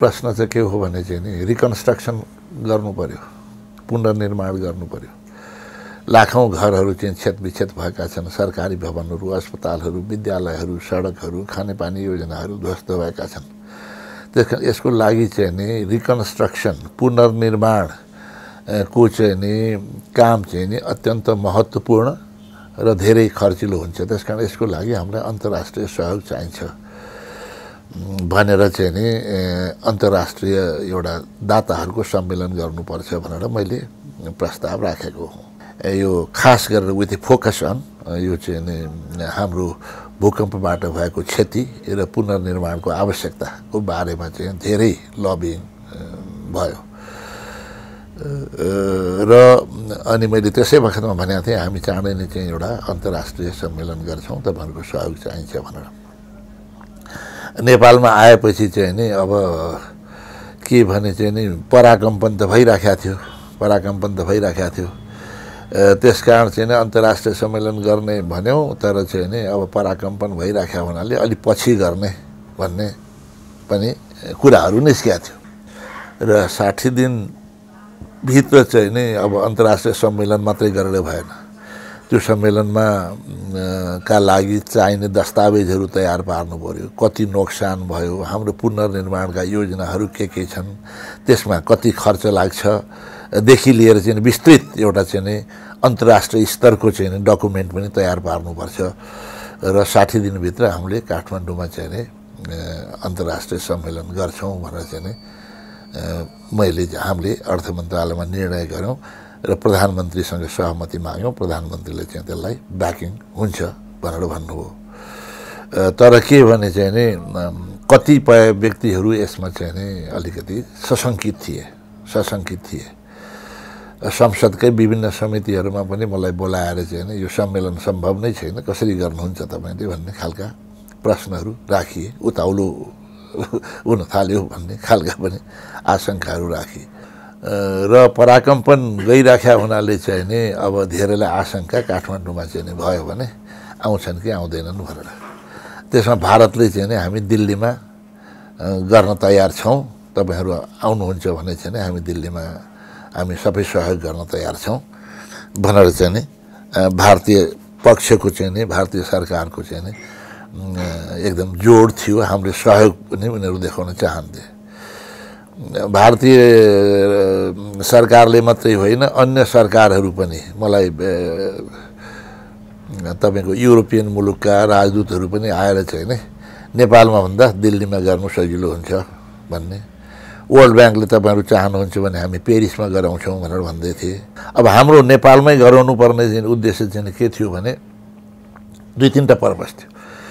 प्रश्न चाहिँ के हो भने चाहिँ नि रिकन्स्ट्रक्सन गर्नु पर्यो, पुनर्निर्माण गर्नु पर्यो। लाखौं घरहरू चाहिँ क्षतविक्षत भएका छन्, सरकारी भवनहरू, अस्पतालहरू, विद्यालयहरू, सडकहरू, खानेपानी योजनाहरू ध्वस्त भएका छन्। त्यसकारण यसको लागि चाहिँ नि रिकन्स्ट्रक्सन पुनर्निर्माण को चाहिँ नि काम चाहिँ नि अत्यन्त महत्त्वपूर्ण र धेरै खर्चिलो हुन्छ। त्यसकारण यसको लागि हामीलाई अन्तर्राष्ट्रिय सहयोग चाहिन्छ भनेर चाहिँ नि अन्तर्राष्ट्रिय एउटा दाताहरूको सम्मेलन गर्नुपर्छ भनेर मैले प्रस्ताव राखेको हुँ। यो खास गरेर विथ फोकस अन यो चाहिँ नि हाम्रो भूकम्पबाट भएको क्षति र पुनर्निर्माणको आवश्यकताको बारेमा चाहिँ धेरै लबिङ भयो र अनि मैले त्यसै वखतमा भनेको थिएँ हामी चाँडै नै चाहिँ एउटा अन्तर्राष्ट्रिय सम्मेलन गर्छौँ, तपाईँहरूको सहयोग चाहिन्छ भनेर। नेपालमा आएपछि चाहिँ नि अब के भने चाहिँ नि पराकम्पन त भइराखेको थियो, त्यसकारण चाहिँ नि अन्तर्राष्ट्रिय सम्मेलन गर्ने भन्यौँ, तर चाहिँ नि अब पराकम्पन भइराखेको हुनाले अलि पछि गर्ने भन्ने पनि कुराहरू निस्किएको थियो र 60 दिनभित्र चाहिँ नि अब अन्तर्राष्ट्रिय सम्मेलन मात्रै गरेर भएन। त्यो सम्मेलनमा का लागि चाहिने दस्तावेजहरू तयार पार्नु पर्यो, कति नोक्सान भयो, हाम्रो पुनर्निर्माणका योजनाहरू के छन्, त्यसमा कति खर्च लाग्छ देखि लिएर चाहिँ विस्तृत एउटा चाहिँ नि अन्तर्राष्ट्रिय स्तरको चाहिँ नि डकुमेन्ट पनि तयार पार्नुपर्छ र 60 दिनभित्र हामीले काठमाडौँमा चाहिँ नि अन्तर्राष्ट्रिय सम्मेलन गर्छौँ भनेर चाहिँ नि हामीले अर्थ मन्त्रालयमा निर्णय गऱ्यौँ र प्रधानमन्त्रीसँग सहमति माग्यौँ। प्रधानमन्त्रीले चाहिँ त्यसलाई ब्याकिङ हुन्छ भनेर भन्नुभयो। तर के भने चाहिँ नि कतिपय व्यक्तिहरू यसमा चाहिँ नि अलिकति सशङ्कित थिए। संसदकै विभिन्न समितिहरूमा पनि मलाई बोलाएर चाहिँ नि यो सम्मेलन सम्भव नै छैन, कसरी गर्नुहुन्छ तपाईँले भन्ने खालका प्रश्नहरू राखिए, उताउलो हुन थाल्यो भन्ने खालका पनि आशंकाहरू राखिए र पराकम्पन गइराख्या हुनाले चाहिँ नि अब धेरैलाई आशंका काठमाडौँमा चाहिँ नि भयो भने आउँछन् कि आउँदैनन् भनेर। त्यसमा भारतले चाहिँ नि हामी दिल्लीमा गर्न तयार छौँ, तपाईँहरू आउनुहुन्छ भने चाहिँ नि हामी दिल्लीमा हामी सबै सहयोग गर्न तयार छौँ भनेर चाहिँ नि भारतीय पक्षको चाहिँ नि भारतीय सरकारको चाहिँ नि एकदम जोड थियो। हामीले सहयोग पनि उनीहरू देखाउन चाहन्थे। भारतीय सरकारले मात्रै होइन अन्य सरकारहरू पनि मलाई तपाईँको युरोपियन मुलुकका राजदूतहरू पनि आएर चाहिँ नि नेपालमा भन्दा दिल्लीमा गर्नु सजिलो हुन्छ भन्ने, वर्ल्ड ब्याङ्कले तपाईँहरू चाहनुहुन्छ भने हामी पेरिसमा गराउँछौँ भनेर भन्दै थिए। अब हाम्रो नेपालमै गराउनु पर्ने चाहिँ उद्देश्य चाहिँ के थियो भने 2-3टा पर्पस थियो।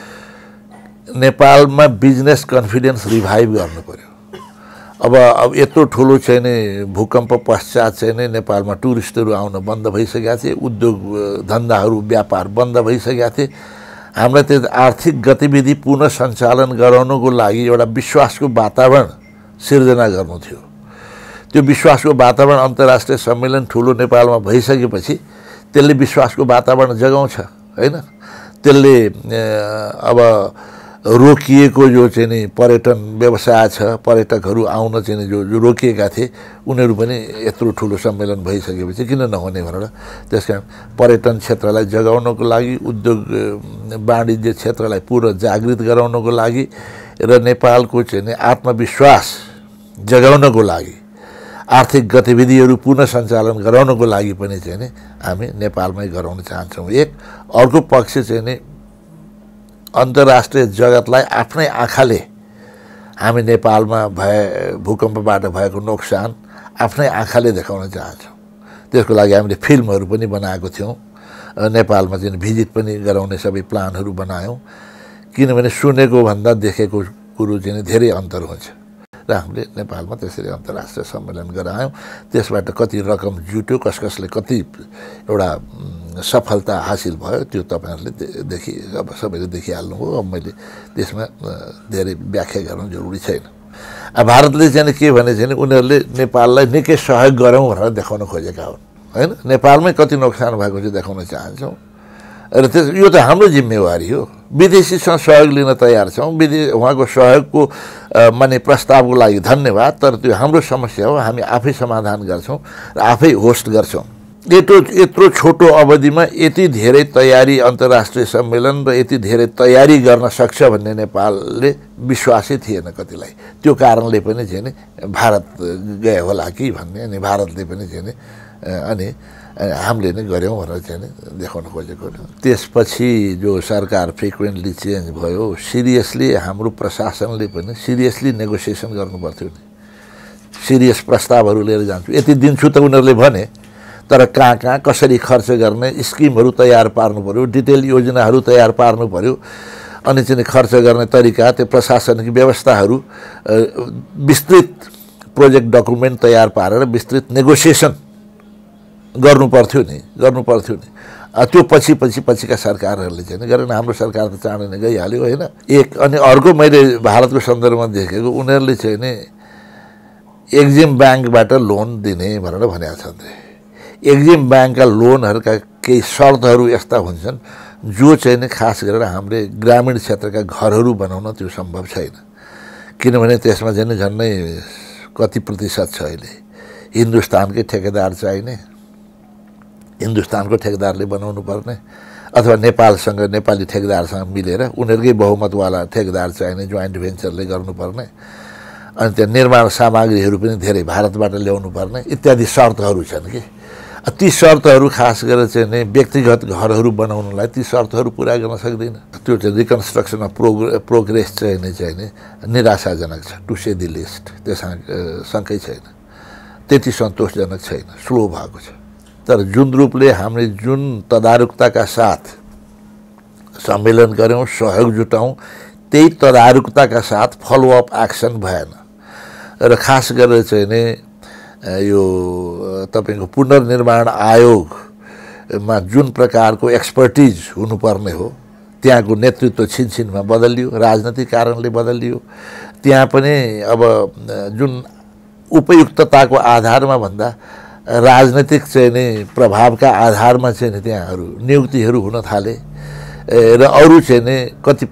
नेपालमा बिजनेस कन्फिडेन्स रिभाइभ गर्नु पर्यो। अब यत्रो ठुलो चाहिँ नि भूकम्प पश्चात चाहिँ नि नेपालमा टुरिस्टहरू आउन बन्द भइसकेका थिए, उद्योग धन्दाहरू व्यापार बन्द भइसकेका थिए। हामीलाई त्यो आर्थिक गतिविधि पुनः सञ्चालन गराउनुको लागि एउटा विश्वासको वातावरण सिर्जना गर्नु थियो। त्यो विश्वासको वातावरण अन्तर्राष्ट्रिय सम्मेलन ठुलो नेपालमा भइसकेपछि त्यसले विश्वासको वातावरण जगाउँछ हैन। त्यसले अब रोकिएको जो चाहिँ नि पर्यटन व्यवसाय छ, पर्यटकहरू आउन चाहिँ नि जो रोकिएका थिए उनीहरू पनि यत्रो ठुलो सम्मेलन भइसकेपछि किन नहुने भनेर त्यसकारण पर्यटन क्षेत्रलाई जगाउनको लागि, उद्योग वाणिज्य क्षेत्रलाई पुरा जागृत गराउनको लागि र नेपालको चाहिँ नि आत्मविश्वास जगाउनको लागि, आर्थिक गतिविधिहरू पुनः सञ्चालन गराउनको लागि पनि चाहिँ नि हामी नेपालमै गराउन चाहन्छौँ। एक अर्को पक्ष चाहिँ नि अन्तर्राष्ट्रिय जगतलाई आफ्नै आँखाले हामी नेपालमा भूकम्पबाट भएको नोक्सान आफ्नै आँखाले देखाउन चाहन्छौँ। त्यसको लागि हामीले फिल्महरू पनि बनाएको थियौँ, नेपालमा चाहिँ भिजिट पनि गराउने सबै प्लानहरू बनायौँ। किनभने सुनेको भन्दा देखेको कुरो चाहिँ धेरै अन्तर हुन्छ र हामीले नेपालमा त्यसरी अन्तर्राष्ट्रिय सम्मेलन गरायौँ। त्यसबाट कति रकम जुट्यो, कसले कति एउटा सफलता हासिल भयो त्यो तपाईँहरूले अब सबैले देखिहाल्नुभयो। अब मैले त्यसमा धेरै व्याख्या गर्नु जरुरी छैन। अब भारतले चाहिँ के भने चाहिँ उनीहरूले नेपाललाई निकै सहयोग गरौँ भनेर देखाउन खोजेका हुन् हैन। नेपालमै कति नोक्सान भएको चाहिँ देखाउन चाहन्छौँ र यो त हाम्रो जिम्मेवारी हो। विदेशीसँग सहयोग लिन तयार छौँ। उहाँको सहयोगको माने प्रस्तावको लागि धन्यवाद, तर त्यो हाम्रो समस्या हो, हामी आफै समाधान गर्छौँ र आफै होस्ट गर्छौँ। यत्रो छोटो अवधिमा यति धेरै तयारी अन्तर्राष्ट्रिय सम्मेलन र यति धेरै तयारी गर्न सक्छ भन्ने नेपालले विश्वासै थिएन कतिलाई। त्यो कारणले पनि चाहिँ नि भारत गए होला कि भन्ने, अनि भारतले पनि चाहिँ नि अनि हामीले नै गऱ्यौँ भनेर चाहिँ नि देखाउन खोजेको। त्यसपछि जो सरकार फ्रिक्वेन्टली चेन्ज भयो, सिरियसली हाम्रो प्रशासनले पनि सिरियसली नेगोसिएसन गर्नुपर्थ्यो नि। सिरियस प्रस्तावहरू लिएर जान्छु यति दिन्छु त उनीहरूले भने, तर कहाँ कसरी खर्च गर्ने स्किमहरू तयार पार्नु पर्यो, डिटेल योजनाहरू तयार पार्नु पर्यो, अनि चाहिँ खर्च गर्ने तरिका, त्यो प्रशासनिक व्यवस्थाहरू, विस्तृत प्रोजेक्ट डकुमेन्ट तयार पारेर विस्तृत नेगोसिएसन गर्नु पर्थ्यो नि। त्यो पछिका सरकारहरूले चाहिँ गरेन। हाम्रो सरकार त चाँडै नै गइहाल्यो होइन। अनि अर्को मैले भारतको सन्दर्भमा देखेको, उनीहरूले चाहिँ नि एक्जिम ब्याङ्कबाट लोन दिने भनेर भनेका छन्। एक्जिम ब्याङ्कका लोनहरूका केही शर्तहरू यस्ता हुन्छन् जो चाहिँ नि खास गरेर हाम्रो ग्रामीण क्षेत्रका घरहरू बनाउन त्यो सम्भव छैन, किनभने त्यसमा चाहिँ नि झन्डै कति प्रतिशत छ अहिले हिन्दुस्तानकै ठेकेदार चाहिने, हिन्दुस्तानको ठेकेदारले बनाउनु पर्ने, अथवा नेपालसँग नेपाली ठेकेदारसँग मिलेर उनीहरूकै बहुमतवाला ठेकेदार चाहिने, जोइन्ट भेन्चरले गर्नुपर्ने, अनि त्यहाँ निर्माण सामग्रीहरू पनि धेरै भारतबाट ल्याउनु पर्ने इत्यादि शर्तहरू छन् कि। ती शर्तहरू खास गरेर चाहिँ नि व्यक्तिगत घरहरू बनाउनलाई ती शर्तहरू पुरा गर्न सक्दैन। त्यो चाहिँ रिकन्स्ट्रक्सन अफ प्रोग्रेस चाहिँ नि निराशाजनक छ, टु से द लिस्ट। त्यससँगै छैन, त्यति सन्तोषजनक छैन, स्लो भएको छ। तर जुन रूपले हामीले जुन तदारुकताका साथ सम्मेलन गऱ्यौँ, सहयोग जुटाउँ, त्यही तदारुकताका साथ फलोअप एक्सन भएन। र खास गरेर चाहिँ नि यो तपाईको पुनर्निर्माण आयोगमा जुन प्रकारको एक्सपर्टिज हुनुपर्ने हो, त्यहाँको नेतृत्व छिनछिनमा बदलियो, राजनीतिक कारणले बदलियो। त्यहाँ पनि अब जुन उपयुक्तताको आधारमा भन्दा राजनीतिक चाहिँ नि प्रभावका आधारमा चाहिँ नि त्यहाँहरू नियुक्तिहरू हुन थाले र अरू चाहिँ नि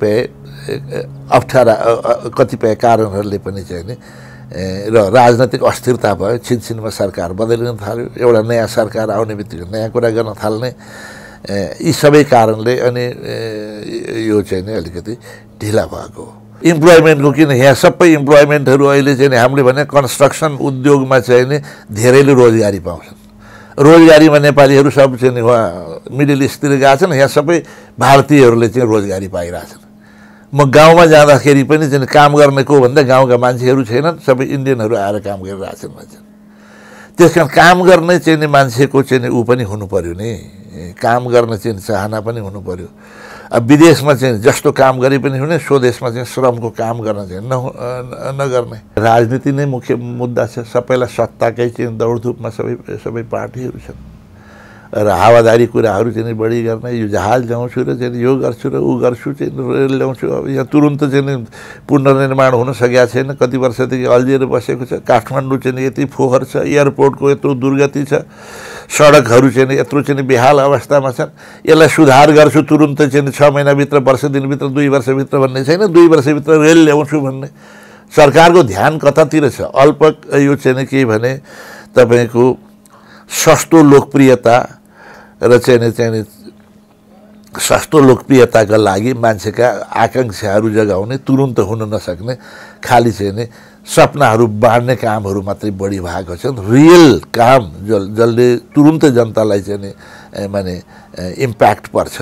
कतिपय कारणहरूले पनि चाहिँ नि र राजनीतिक अस्थिरता भयो, छिनछिनमा सरकार बदलिन थाल्यो, एउटा नयाँ सरकार आउने बित्तिकै नयाँ कुरा गर्न थाल्ने, यी सबै कारणले अनि यो चाहिँ नि अलिकति ढिला भएको हो। इम्प्लोइमेन्टको किन यहाँ सबै इम्प्लोइमेन्टहरू अहिले चाहिँ हामीले भने कन्स्ट्रक्सन उद्योगमा चाहिँ नि धेरैले रोजगारी पाउँछन्। रोजगारीमा नेपालीहरू सब चाहिँ नि उहाँ मिडल इस्टतिर गएको छन्, यहाँ सबै भारतीयहरूले चाहिँ रोजगारी पाइरहेछन्। म गाउँमा जाँदाखेरि पनि चाहिँ काम गर्ने को भन्दा गाउँका मान्छेहरू छैनन्, सबै इन्डियनहरू आएर काम गरिरहेछन् भन्छन्। त्यस कारण काम गर्ने चाहिँ नि मान्छेको चाहिँ नि ऊ पनि हुनु पर्यो नि, काम गर्ने चाहिँ चाहना पनि हुनु पर्यो। अब विदेशमा चाहिँ जस्तो काम गरे पनि हुने, स्वदेशमा चाहिँ श्रमको काम गर्न चाहिँ नगर्ने। राजनीति नै मुख्य मुद्दा छ, सबैलाई सत्ताकै चाहिँ दौडधुपमा सबै पार्टीहरू छन् र हावादारी कुराहरू चाहिँ बढी गर्ने, यो जहाज ल्याउँछु र चाहिँ यो गर्छु र ऊ गर्छु चाहिँ रेल ल्याउँछु। अब यहाँ तुरुन्त चाहिँ पुनर्निर्माण हुन सकेका छैन, कति वर्षदेखि अल्झिएर बसेको छ। काठमाडौँ चाहिँ यति फोहोर छ, एयरपोर्टको यत्रो दुर्गति छ, सडकहरू चाहिँ यत्रो चाहिँ बेहाल अवस्थामा छन्। यसलाई सुधार गर्छु तुरुन्त चाहिँ 6 महिनाभित्र, 10 दिनभित्र, 2 वर्षभित्र भन्ने छैन, 2 वर्षभित्र रेल ल्याउँछु भन्ने। सरकारको ध्यान कतातिर छ? अल्प यो चाहिँ के भने तपाईँको सस्तो लोकप्रियता र चाहिँ सस्तो लोकप्रियताका लागि मान्छेका आकांक्षाहरू जगाउने, तुरुन्त हुन नसक्ने, खालि चाहिँ नि सपनाहरू बाँड्ने कामहरू मात्रै बढी भएको छ। रियल काम जसले तुरुन्त जनतालाई चाहिँ नि माने इम्प्याक्ट पर्छ,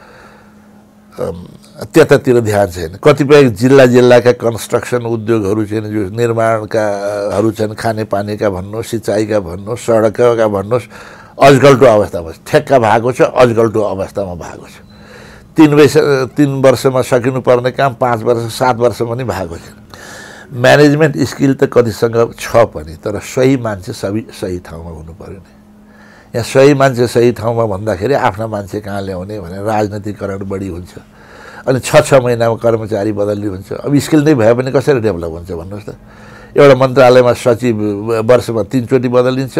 त्यतातिर ध्यान छैन। कतिपय जिल्लाका कन्स्ट्रक्सन उद्योगहरू चाहिँ जो निर्माणकाहरू छन्, खानेपानीका भन्नुहोस्, सिँचाइका भन्नुहोस्, सडकका भन्नुहोस्, अजगल्टो अवस्थामा ठेक्का भएको छ, अजगल्टो अवस्थामा भएको छ। 3 वर्षमा सकिनुपर्ने काम 5 वर्ष 7 वर्ष पनि भएको छ। म्यानेजमेन्ट स्किल त कतिसँग छ पनि, तर सही मान्छे सही ठाउँमा हुनु पर्यो नि। यहाँ सही मान्छे सही ठाउँमा भन्दाखेरि आफ्ना मान्छे कहाँ ल्याउने भने राजनीतिकरण बढी हुन्छ, अनि 6 महिनामा कर्मचारी बदली हुन्छ। अब स्किल नै भए पनि कसरी डेभलप हुन्छ भन्नुहोस् त? एउटा मन्त्रालयमा सचिव वर्षमा 3 चोटि बदलिन्छ,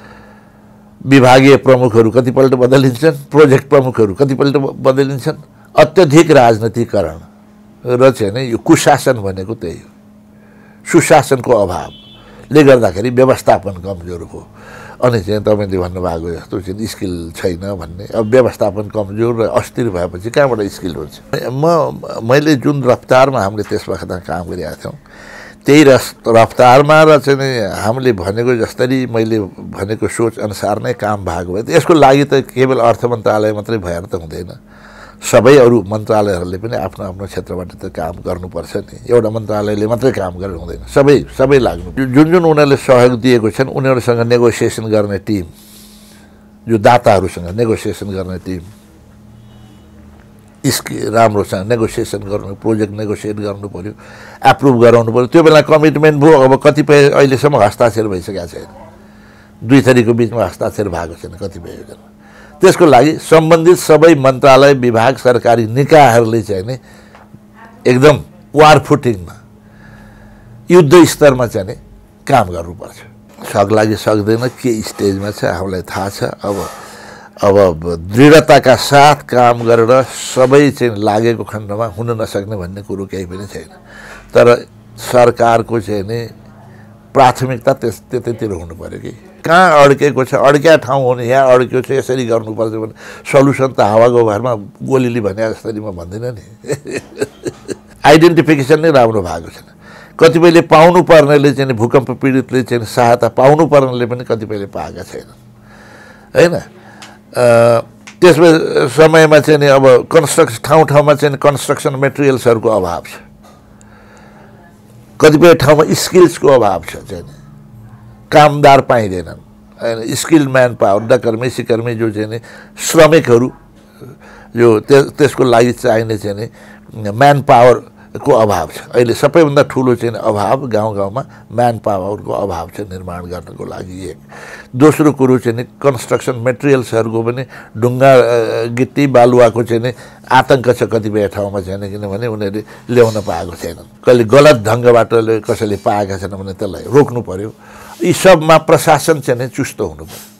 विभागीय प्रमुखहरू कतिपल्ट बदलिन्छन्, प्रोजेक्ट प्रमुखहरू कतिपल्ट बदलिन्छन्, अत्यधिक राजनीतिकरण र चाहिँ नि यो कुशासन भनेको त्यही हो। सुशासनको अभावले गर्दाखेरि व्यवस्थापन कमजोर हो। अनि चाहिँ तपाईँले भन्नुभएको जस्तो चाहिँ स्किल छैन भन्ने, अब व्यवस्थापन कमजोर र अस्थिर भएपछि कहाँबाट स्किल हुन्छ? मैले जुन रफ्तारमा हामीले त्यस वखतमा काम गरिरहेका थियौँ त्यही रफ्तारमा र चाहिँ नि हामीले भनेको जसरी मैले भनेको सोच अनुसार नै काम भएको भए यसको लागि त केवल अर्थ मन्त्रालय मात्रै भएर त हुँदैन। सबै अरू मन्त्रालयहरूले पनि आफ्नो आफ्नो क्षेत्रबाट त काम गर्नुपर्छ नि। एउटा मन्त्रालयले मात्रै काम गरेर हुँदैन, सबै लाग्नु। जुन उनीहरूले सहयोग दिएको छन् उनीहरूसँग नेगोसिएसन गर्ने टिम, जो दाताहरूसँग नेगोसिएसन गर्ने टिम, राम्रोसँग नेगोसिएसन गर्नु, प्रोजेक्ट नेगोसिएट गर्नु पऱ्यो, एप्रुभ गराउनु पऱ्यो। त्यो बेला कमिटमेन्ट भयो। अब कतिपय अहिलेसम्म हस्ताक्षर भइसकेको छैन, 2 थरीको बिचमा हस्ताक्षर भएको छैन कतिपय योजनामा। त्यसको लागि सम्बन्धित सबै मन्त्रालय, विभाग, सरकारी निकायहरूले चाहिँ नि एकदम वार फुटिङमा, युद्ध स्तरमा चाहिँ नि काम गर्नुपर्छ। सक्ला कि सक्दैन के स्टेजमा छ हामीलाई थाहा छ। अब दृढताका साथ काम गरेर सबै चाहिँ लागेको खण्डमा हुन नसक्ने भन्ने कुरो केही पनि छैन। तर सरकारको चाहिँ नि प्राथमिकता त्यतैतिर हुनु पऱ्यो कि कहाँ अड्केको छ, अड्क्या ठाउँ हो नि, यहाँ अड्क्यो छ यसरी गर्नुपर्छ भने सल्युसन त हावाको भरमा गोलीले भने जसरी म भन्दिनँ नि। आइडेन्टिफिकेसन नै राम्रो भएको छैन। कतिपयले पाउनु पर्नेले चाहिँ भूकम्प पीडितले चाहिँ सहायता पाउनु पर्नेले पनि कतिपयले पाएका छैनन् हैन। त्यस समयमा चाहिँ नि अब ठाउँमा चाहिँ कन्स्ट्रक्सन मेटेरियल्सहरूको अभाव छ, कतिपय ठाउँमा स्किल्सको अभाव छ, चाहिँ कामदार पाइँदैनन् हैन। स्किल म्यान पावर, डकर्मी सिकर्मी जो चाहिँ नि श्रमिकहरू जो त्यसको लागि चाहिने चाहिँ नि म्यान पावरको अभाव छ। अहिले सबैभन्दा ठुलो चाहिँ अभाव गाउँमा म्यान पावरको अभाव छ निर्माण गर्नको लागि एक। दोस्रो कुरो चाहिँ नि कन्स्ट्रक्सन मेटेरियल्सहरूको पनि ढुङ्गा गिट्टी बालुवाको चाहिँ नि आतङ्क छ कतिपय ठाउँमा चाहिँ किनभने उनीहरूले ल्याउन पाएको छैनन्। कहिले गलत ढङ्गबाट कसैले पाएका छैनन् भने त्यसलाई रोक्नु पर्यो। यी सबमा प्रशासन चाहिँ नि चुस्त हुनु पर्यो।